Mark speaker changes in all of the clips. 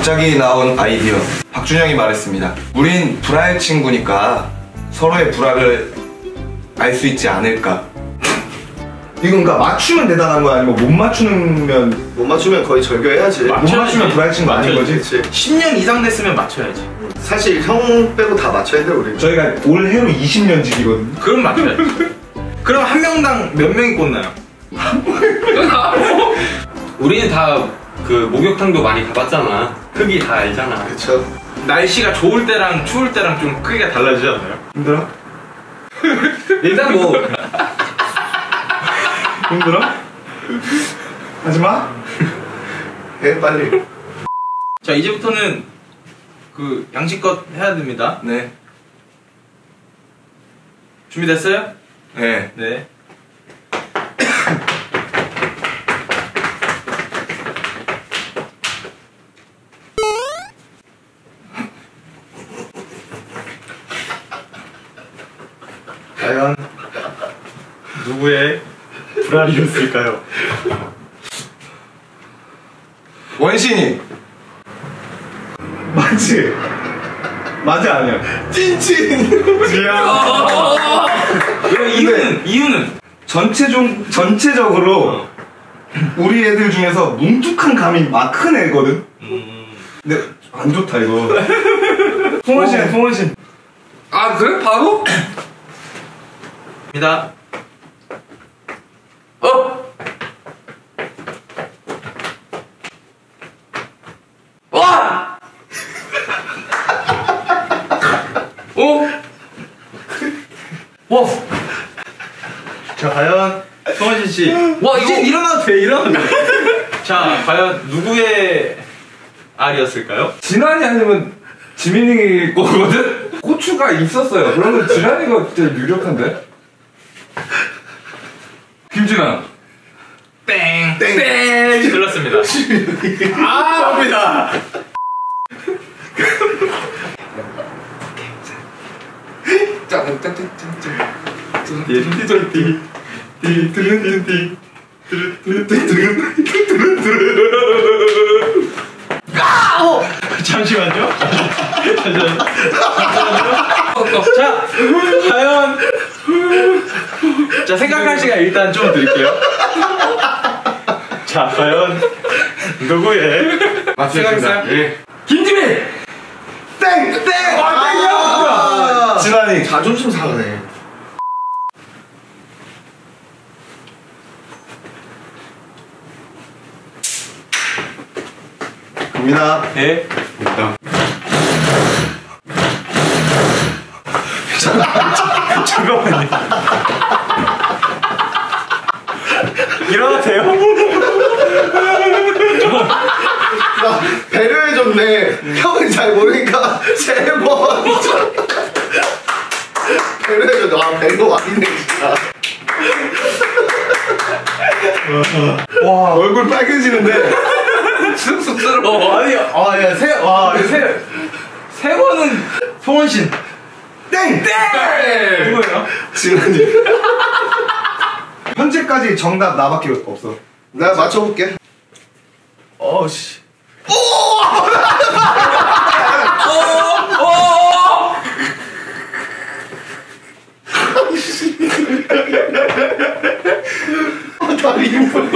Speaker 1: 갑자기 나온 아이디어. 박준영이 말했습니다. 우린 불알 친구니까 서로의 불알을 알 수 있지 않을까. 이건 그러니까 맞추면 대단한 거야? 아니면 못 맞추면 거의 절교해야지. 못 맞추면 불알 친구 아닌 거지?
Speaker 2: 그치.
Speaker 3: 10년 이상 됐으면 맞춰야지.
Speaker 2: 사실 형 빼고 다 맞춰야 돼 우리.
Speaker 1: 저희가 올해로 20년직이거든요.
Speaker 3: 그럼 맞춰야지. 그럼 한 명당 몇 명이 꽂나요?
Speaker 4: 우리는 다 그 목욕탕도 많이 가봤잖아. 크기 다 알잖아.
Speaker 2: 그쵸.
Speaker 3: 날씨가 좋을 때랑 추울 때랑 좀 크기가 달라지지 않나요?
Speaker 1: 힘들어?
Speaker 4: 일단 뭐
Speaker 1: 힘들어? 하지마.
Speaker 2: 해 빨리.
Speaker 3: 자, 이제부터는 그 양식껏 해야 됩니다.
Speaker 1: 네.
Speaker 3: 준비됐어요?
Speaker 1: 네.
Speaker 3: 네.
Speaker 2: 과연
Speaker 3: 누구의 불알이었을까요?
Speaker 1: 원신이. 맞지? 맞아 아니야?
Speaker 2: 찐찐.
Speaker 3: 이유는
Speaker 1: 전체적으로 우리 애들 중에서 뭉툭한 감이 막 큰 애거든. 근데 안 좋다 이거. 송원신.
Speaker 4: 아 그래? 바로?
Speaker 3: 입니다.
Speaker 4: 와! 와!
Speaker 3: 자, 과연 송원신 씨.
Speaker 4: 와,
Speaker 3: 이제
Speaker 4: 이거-
Speaker 3: 일어나도 돼, 일어나도 돼. 자, 과연 누구의 알이었을까요?
Speaker 5: 진환이 아니면 지민이 거거든? 고추가 있었어요. 그러면 진환이가 진짜 유력한데? 김진환.
Speaker 3: 땡! 들렸습니다. 아, 봅니다. 잠시만요. 자, 과연. 자, 생각할 시간 일단 좀 드릴게요. 자, 과연 누구의
Speaker 4: 생각했어요?
Speaker 3: 예.
Speaker 4: 김지민!
Speaker 1: 땡!
Speaker 3: 아,
Speaker 1: 진환이.
Speaker 2: 자존심 상하네. 갑니다.
Speaker 3: 예. 잠깐만요. 일어나도 돼요?
Speaker 2: 나 배려해줬네. 형은 잘 모르니까 제발. 배려해줬네. 와 배려 왔네 진짜.
Speaker 1: 와 얼굴 빨개지는데.
Speaker 4: 쑥스러워.
Speaker 3: 아니, 야, 세번은 송원신.
Speaker 1: 땡!
Speaker 3: 누구예요?
Speaker 2: 지난이.
Speaker 1: 현재까지 정답 나밖에 없어.
Speaker 2: 내가 맞춰볼게.
Speaker 3: 어씨.
Speaker 2: 다리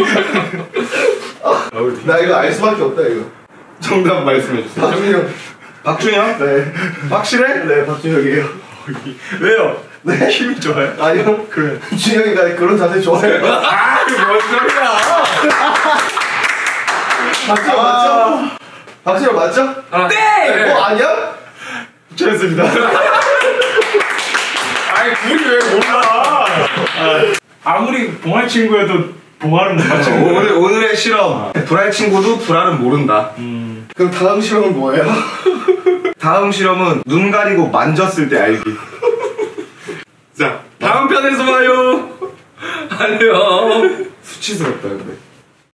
Speaker 2: 나 이거 알 수밖에 없다 이거.
Speaker 1: 정답 말씀해주세요.
Speaker 2: 박준영.
Speaker 1: 박준영?
Speaker 2: 네.
Speaker 1: 확실해?
Speaker 2: 네 박준영이에요.
Speaker 3: 왜요?
Speaker 2: 네.
Speaker 3: 힘이 좋아요?
Speaker 2: 아니요. 그래. 준영이가 그런 자세 좋아해요.
Speaker 3: 뭔 소리야?
Speaker 2: 박준영 맞죠? 박준영 맞죠?
Speaker 4: 네!
Speaker 2: 아니야?
Speaker 3: 잘했습니다. 아니, 둘이 왜 몰라? 아무리 봉알 친구여도 봉알은 못 맞춰.
Speaker 1: 오늘의 실험. 불알 친구도 불알은 모른다.
Speaker 2: 그럼 다음 실험은 뭐예요?
Speaker 1: 다음 실험은 눈 가리고 만졌을 때 알기.
Speaker 4: 자, 다음 편에서 봐요. 안녕.
Speaker 1: 수치스럽다 근데.